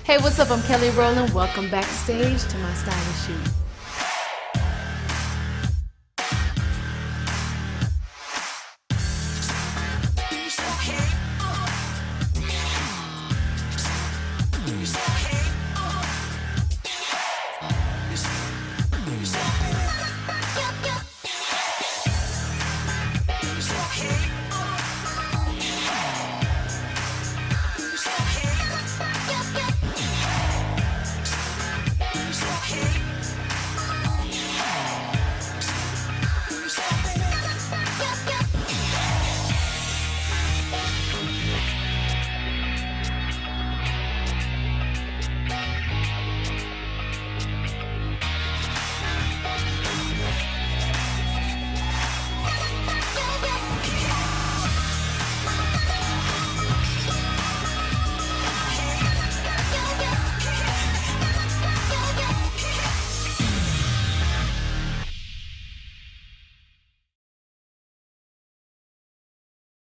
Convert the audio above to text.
Hey, what's up? I'm Kelly Rowland. Welcome backstage to my styling shoot. You